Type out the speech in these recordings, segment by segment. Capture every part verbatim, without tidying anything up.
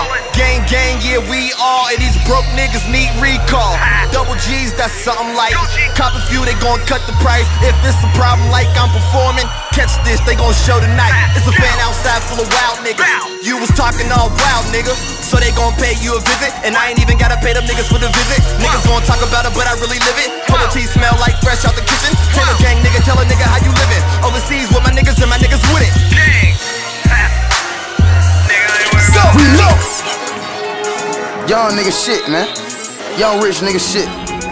Uh, gang, gang, yeah, we all, and these broke niggas need recall. Double G's, that's something like cop a few, they gon' cut the price. If it's a problem like I'm performing, catch this, they gon' show tonight. It's a fan outside full of wild niggas. You was talking all wild, nigga, so they gon' pay you a visit. And I ain't even gotta pay them niggas for the visit. Niggas gon' talk about it, but I really live it. Pull tea smell like fresh out the kitchen. Taylor gang, nigga, tell a nigga how you living. Overseas with my niggas and my niggas with it. So we lost. Young nigga shit, man. Young rich nigga shit.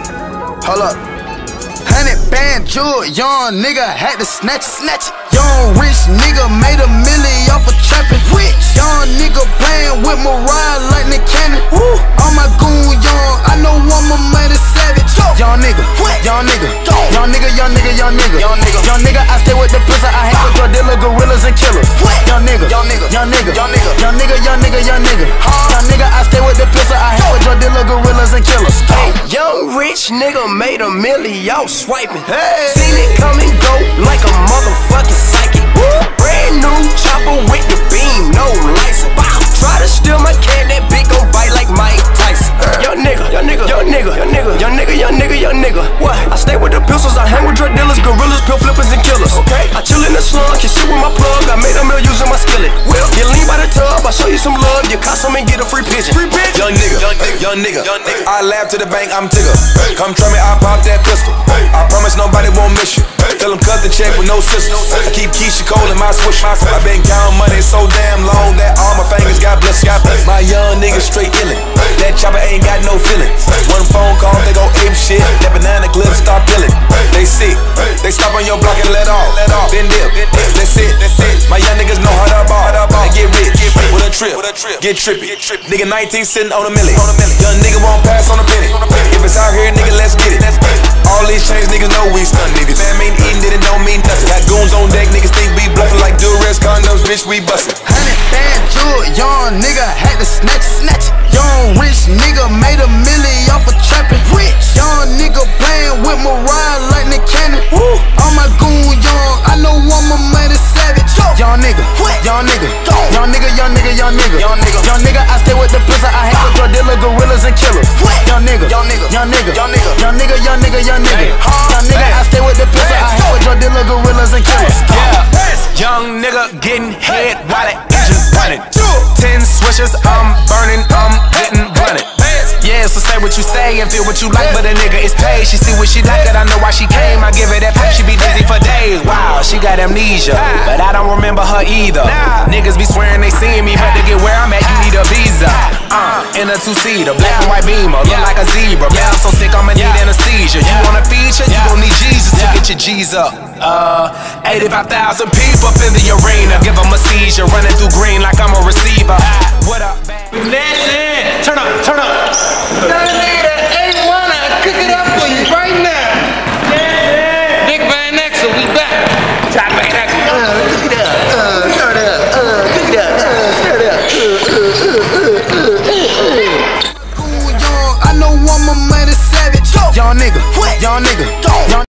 Hold up. Hundred band jewel, young nigga had to snatch it, snatch it. Young rich nigga made a milli off of trapping. Rich. Young nigga playing with Mariah like Nick Cannon. Woo. All my goon young, I know one my money savage. Young nigga, young nigga, young nigga, young nigga, young nigga, young nigga, young nigga. I stay with the pussy, I hang with drug dealer, gorillas and killers. Young nigga, young nigga, young nigga, young nigga, young nigga, young nigga, young nigga, young nigga. I stay with the pussy, I hang with drug dealer, gorillas and killers. Hey, young rich nigga made a milli off swiping. Hey. Seen it come and go like a motherfucking psychic. Woo. Brand new chopper with the beam, no license. Wow. Try to steal my cat, that bitch gon' bite like Mike Tyson. Uh. Young nigga, young nigga, young nigga, young nigga, young nigga, young nigga, young nigga. What? I stay with the pistols, I hang with drug dealers, gorillas, pill flippers, and killers. Okay. I chill in the slum, can shit with my plug. I made a meal using my skillet. Well, get lean by the tub, I show you some love. You cost some and get a free pigeon. Free pigeon. Young nigga, young nigga, young nigga, young nigga. I laugh to the bank, I'm tigger. Hey. Come try me, I pop that pistol. Hey. I promise nobody won't miss you. Hey. Tell them cut the check with no sisters. Hey. I keep Keisha Cole in my switch. Hey. I been counting money so damn long that all my fingers got blessed. Hey. My young nigga straight illin'. Hey. That chopper ain't got no feeling. Hey. One phone call, they go ape shit. Hey. That banana clip start peeling. Hey. They sick. Hey. They stop on your block and let off. Let off. Then dip. That's it. That's it. My young niggas know how to ball. They get rich. Get rich. With a trip. With a trip. Get trippy. Get trippy. Nigga nineteen sitting on a milli. On a milli. Young nigga won't pass on a penny. If it's out here, nigga, let's get it. All these chains, niggas know we stun niggas. Fam ain't eating it, it don't mean nothing. Got goons on deck, niggas think we bluffing like Duress condoms, bitch, we bustin'. Hundred band jewel, young nigga had to snatch it, snatch it. Young rich nigga made a milli off of trapping. Rich. Young nigga playing with Mariah like Nick Cannon. Woo. All my goon young, I know one my money savage. Young nigga, young nigga, young nigga, young nigga, young nigga, young nigga, young nigga. I stay with the pussy, I hang with drug dealer, gorillas and killers. Young nigga, young nigga, young nigga, young nigga, young nigga, young nigga, young nigga, young nigga. I stay with the pussy, I hang with drug dealer, gorillas and killers. Yeah, young nigga getting head while the engine running. Ten switches, I'm burning, I'm getting blunted. Yeah, so say what you say and feel what you like, but a nigga is paid. She see what she like, and I know why she came. I give her that pipe, she be dizzy for days. Wow, she got amnesia, but I don't remember her either. Niggas be swearing they seeing me, but to get where I'm at, you need a visa. Uh, in a two-seater, black and white beamer, look like a zebra. Man, I'm so sick, I'ma need anesthesia. You want a feature, you gon' need Jesus to get your G's up. Uh, eighty-five thousand people up in the arena. Give them a seizure, running through green like I'm a receiver. What up, man? Turn up, turn up.